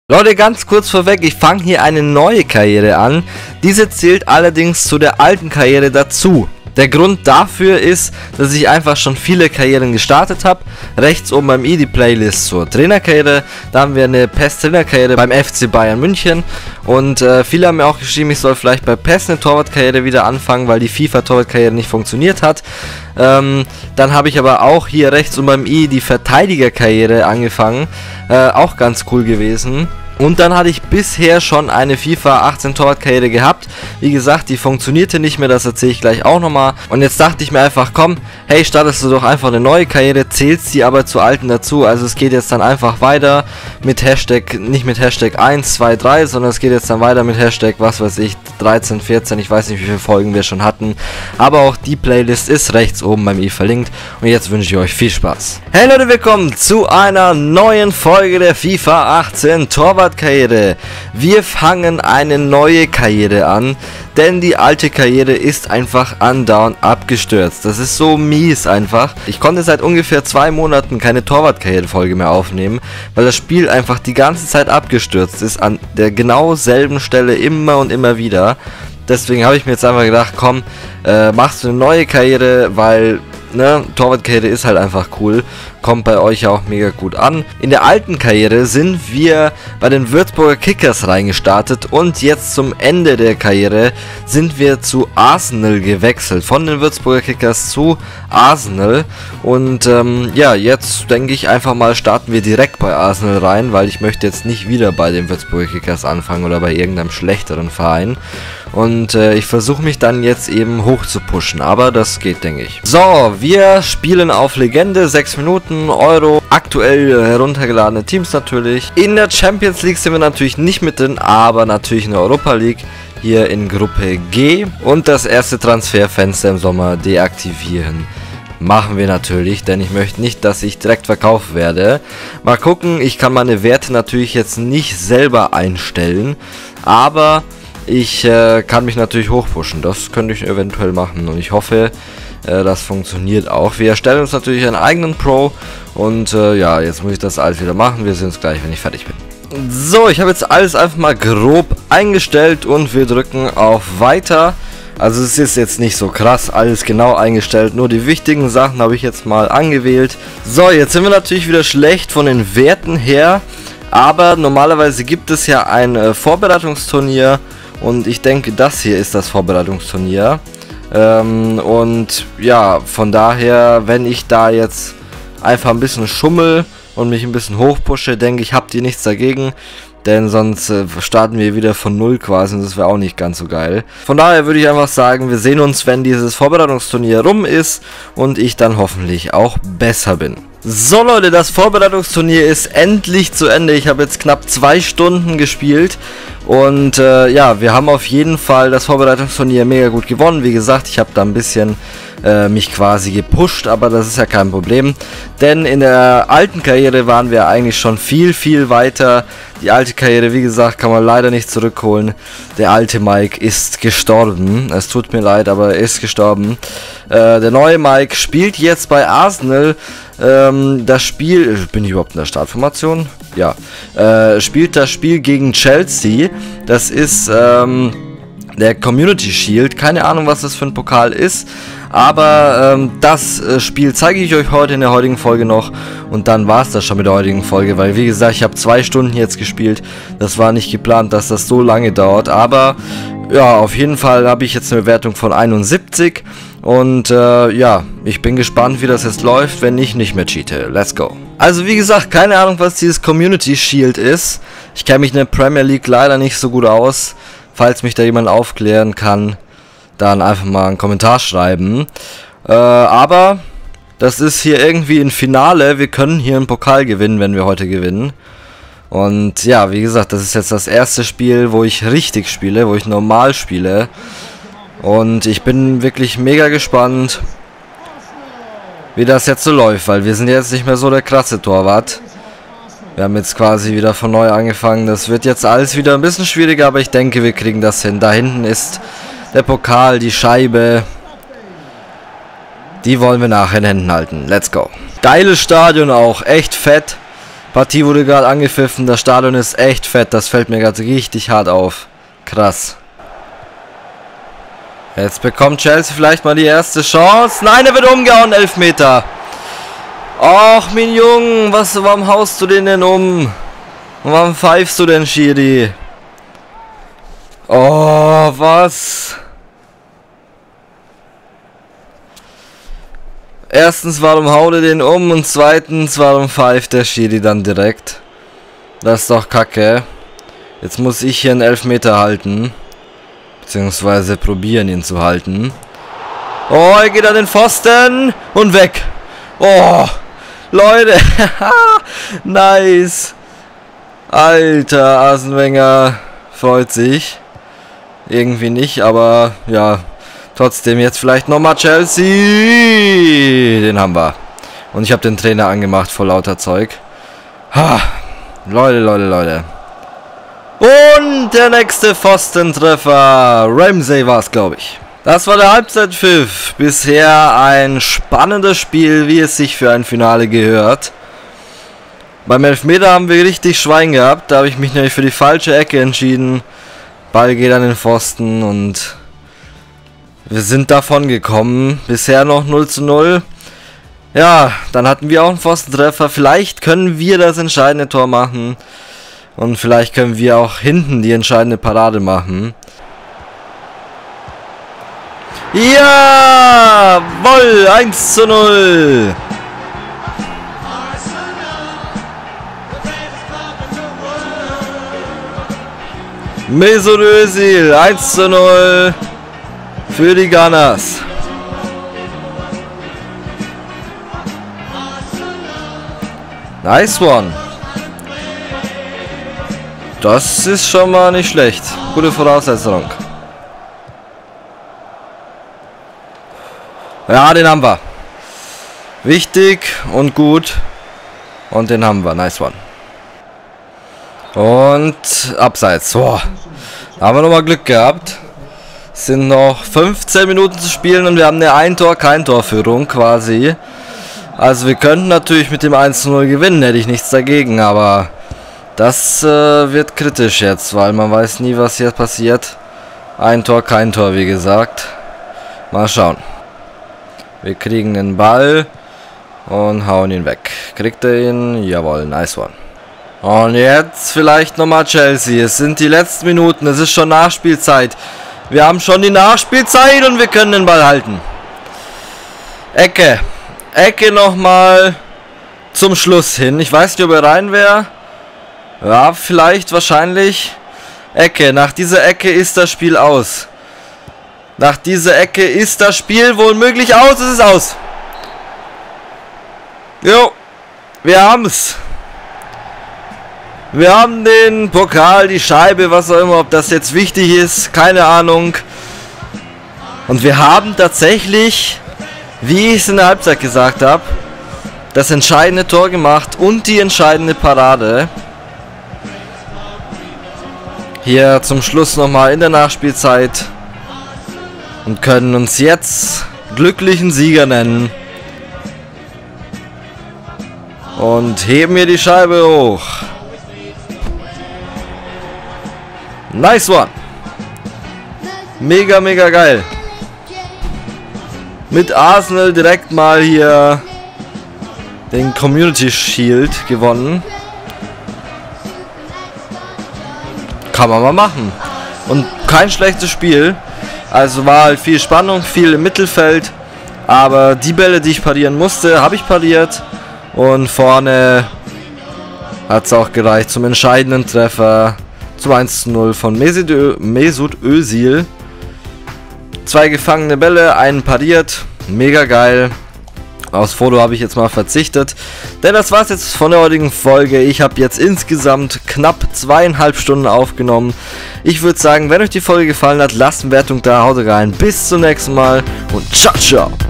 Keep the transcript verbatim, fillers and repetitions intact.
Leute, ganz kurz vorweg, ich fange hier eine neue Karriere an. Diese zählt allerdings zu der alten Karriere dazu. Der Grund dafür ist, dass ich einfach schon viele Karrieren gestartet habe. Rechts oben beim i die Playlist zur Trainerkarriere. Da haben wir eine P E S-Trainerkarriere beim F C Bayern München. Und äh, viele haben mir auch geschrieben, ich soll vielleicht bei P E S eine Torwartkarriere wieder anfangen, weil die FIFA-Torwartkarriere nicht funktioniert hat. Ähm, dann habe ich aber auch hier rechts oben beim i die Verteidigerkarriere angefangen. Äh, auch ganz cool gewesen. Und dann hatte ich bisher schon eine FIFA achtzehn Torwartkarriere gehabt. Wie gesagt, die funktionierte nicht mehr, das erzähle ich gleich auch nochmal. Und jetzt dachte ich mir einfach, komm, hey, startest du doch einfach eine neue Karriere, zählst sie aber zur alten dazu. Also es geht jetzt dann einfach weiter mit Hashtag, nicht mit Hashtag eins, zwei, drei, sondern es geht jetzt dann weiter mit Hashtag, was weiß ich, dreizehn, vierzehn, ich weiß nicht, wie viele Folgen wir schon hatten. Aber auch die Playlist ist rechts oben beim i verlinkt. Und jetzt wünsche ich euch viel Spaß. Hey Leute, willkommen zu einer neuen Folge der FIFA achtzehn Torwart Karriere. Wir fangen eine neue Karriere an, denn die alte Karriere ist einfach andauernd abgestürzt. Das ist so mies einfach. Ich konnte seit ungefähr zwei Monaten keine Torwartkarriere-Folge mehr aufnehmen, weil das Spiel einfach die ganze Zeit abgestürzt ist, an der genau selben Stelle immer und immer wieder. Deswegen habe ich mir jetzt einfach gedacht, komm, äh, machst du eine neue Karriere, weil ne, Torwartkarriere ist halt einfach cool, kommt bei euch ja auch mega gut an. In der alten Karriere sind wir bei den Würzburger Kickers reingestartet und jetzt zum Ende der Karriere sind wir zu Arsenal gewechselt, von den Würzburger Kickers zu Arsenal. Und ähm, ja, jetzt denke ich einfach mal, starten wir direkt bei Arsenal rein, weil ich möchte jetzt nicht wieder bei den Würzburger Kickers anfangen oder bei irgendeinem schlechteren Verein. Und äh, ich versuche mich dann jetzt eben hoch zu pushen, aber das geht, denke ich. So, wir spielen auf Legende, sechs Minuten, Euro, aktuell heruntergeladene Teams natürlich. In der Champions League sind wir natürlich nicht mit drin, aber natürlich in der Europa League. Hier in Gruppe G. Und das erste Transferfenster im Sommer deaktivieren. Machen wir natürlich, denn ich möchte nicht, dass ich direkt verkauft werde. Mal gucken, ich kann meine Werte natürlich jetzt nicht selber einstellen, aber ich äh, kann mich natürlich hochpushen. Das könnte ich eventuell machen und ich hoffe, äh, das funktioniert auch. Wir erstellen uns natürlich einen eigenen Pro und äh, ja, jetzt muss ich das alles wieder machen. Wir sehen uns gleich, wenn ich fertig bin. So, ich habe jetzt alles einfach mal grob eingestellt und wir drücken auf Weiter. Also es ist jetzt nicht so krass alles genau eingestellt, nur die wichtigen Sachen habe ich jetzt mal angewählt. So, jetzt sind wir natürlich wieder schlecht von den Werten her, aber normalerweise gibt es ja ein äh, Vorbereitungsturnier. Und ich denke, das hier ist das Vorbereitungsturnier. Ähm, und ja, von daher, wenn ich da jetzt einfach ein bisschen schummel und mich ein bisschen hochpushe, denke ich, habt ihr nichts dagegen. Denn sonst äh, starten wir wieder von null quasi und das wäre auch nicht ganz so geil. Von daher würde ich einfach sagen, wir sehen uns, wenn dieses Vorbereitungsturnier rum ist und ich dann hoffentlich auch besser bin. So Leute, das Vorbereitungsturnier ist endlich zu Ende. Ich habe jetzt knapp zwei Stunden gespielt und äh, ja, wir haben auf jeden Fall das Vorbereitungsturnier mega gut gewonnen. Wie gesagt, ich habe da ein bisschen äh, mich quasi gepusht, aber das ist ja kein Problem. Denn in der alten Karriere waren wir eigentlich schon viel, viel weiter. Die alte Karriere, wie gesagt, kann man leider nicht zurückholen. Der alte Mike ist gestorben. Es tut mir leid, aber er ist gestorben. Äh, der neue Mike spielt jetzt bei Arsenal. Ähm, das Spiel, bin ich überhaupt in der Startformation? Ja, äh, spielt das Spiel gegen Chelsea. Das ist ähm, der Community Shield. Keine Ahnung, was das für ein Pokal ist. Aber ähm, das äh, Spiel zeige ich euch heute in der heutigen Folge noch. Und dann war es das schon mit der heutigen Folge. Weil wie gesagt, ich habe zwei Stunden jetzt gespielt. Das war nicht geplant, dass das so lange dauert. Aber ja, auf jeden Fall habe ich jetzt eine Wertung von einundsiebzig. Und äh, ja, ich bin gespannt, wie das jetzt läuft, wenn ich nicht mehr cheate. Let's go. Also wie gesagt, keine Ahnung, was dieses Community Shield ist. Ich kenne mich in der Premier League leider nicht so gut aus. Falls mich da jemand aufklären kann, dann einfach mal einen Kommentar schreiben. Äh, aber das ist hier irgendwie ein Finale. Wir können hier einen Pokal gewinnen, wenn wir heute gewinnen. Und ja, wie gesagt, das ist jetzt das erste Spiel, wo ich richtig spiele, wo ich normal spiele. Und ich bin wirklich mega gespannt, wie das jetzt so läuft, weil wir sind jetzt nicht mehr so der krasse Torwart. Wir haben jetzt quasi wieder von neu angefangen. Das wird jetzt alles wieder ein bisschen schwieriger, aber ich denke, wir kriegen das hin. Da hinten ist der Pokal, die Scheibe. Die wollen wir nachher in Händen halten. Let's go. Geiles Stadion auch, echt fett. Partie wurde gerade angepfiffen, das Stadion ist echt fett, das fällt mir gerade richtig hart auf. Krass. Jetzt bekommt Chelsea vielleicht mal die erste Chance. Nein, er wird umgehauen, Elfmeter. Och, mein Junge, was, warum haust du den denn um? Und warum pfeifst du denn, Schiri? Oh, was? Erstens, warum haut er den um? Und zweitens, warum pfeift der Schiri dann direkt? Das ist doch kacke. Jetzt muss ich hier einen Elfmeter halten. Beziehungsweise probieren, ihn zu halten. Oh, er geht an den Pfosten. Und weg. Oh, Leute. Nice. Alter, Arsene Wenger freut sich. Irgendwie nicht, aber ja, trotzdem jetzt vielleicht nochmal Chelsea. Den haben wir. Und ich habe den Trainer angemacht vor lauter Zeug. Ha. Leute, Leute, Leute. Und der nächste Pfostentreffer. Ramsey war es, glaube ich. Das war der Halbzeitpfiff. Bisher ein spannendes Spiel, wie es sich für ein Finale gehört. Beim Elfmeter haben wir richtig Schwein gehabt. Da habe ich mich nämlich für die falsche Ecke entschieden. Ball geht an den Pfosten und wir sind davon gekommen. Bisher noch null zu null. Ja, dann hatten wir auch einen Pfostentreffer. Vielleicht können wir das entscheidende Tor machen. Und vielleicht können wir auch hinten die entscheidende Parade machen. Jawohl, eins zu null. Mesut Özil, eins zu null für die Gunners. Nice one. Das ist schon mal nicht schlecht. Gute Voraussetzung. Ja, den haben wir. Wichtig und gut. Und den haben wir. Nice one. Und abseits. Boah. Haben wir nochmal Glück gehabt. Es sind noch fünfzehn Minuten zu spielen und wir haben eine Ein-Tor-Kein-Tor-Führung quasi. Also wir könnten natürlich mit dem eins zu null gewinnen, hätte ich nichts dagegen, aber das äh, wird kritisch jetzt, weil man weiß nie, was hier passiert. Ein Tor, kein Tor, wie gesagt. Mal schauen. Wir kriegen den Ball und hauen ihn weg. Kriegt er ihn? Jawohl, nice one. Und jetzt vielleicht nochmal Chelsea. Es sind die letzten Minuten. Es ist schon Nachspielzeit. Wir haben schon die Nachspielzeit und wir können den Ball halten. Ecke. Ecke nochmal zum Schluss hin. Ich weiß nicht, ob er rein wäre. Ja, vielleicht, wahrscheinlich. Ecke. Nach dieser Ecke ist das Spiel aus. Nach dieser Ecke ist das Spiel wohl möglich aus. Es ist aus. Jo. Wir haben's. Wir haben den Pokal, die Scheibe, was auch immer, ob das jetzt wichtig ist, keine Ahnung. Und wir haben tatsächlich, wie ich es in der Halbzeit gesagt habe, das entscheidende Tor gemacht und die entscheidende Parade. Hier zum Schluss nochmal in der Nachspielzeit. Und können uns jetzt glücklichen Sieger nennen. Und heben hier die Scheibe hoch. Nice one. Mega, mega geil. Mit Arsenal direkt mal hier den Community Shield gewonnen. Kann man mal machen. Und kein schlechtes Spiel. Also war halt viel Spannung, viel im Mittelfeld. Aber die Bälle, die ich parieren musste, habe ich pariert. Und vorne hat es auch gereicht zum entscheidenden Treffer. Zum eins zu null von Mesut Özil. Zwei gefangene Bälle, einen pariert. Mega geil. Aufs Foto habe ich jetzt mal verzichtet. Denn das war's jetzt von der heutigen Folge. Ich habe jetzt insgesamt knapp zweieinhalb Stunden aufgenommen. Ich würde sagen, wenn euch die Folge gefallen hat, lasst eine Wertung da, haut rein. Bis zum nächsten Mal und ciao, ciao.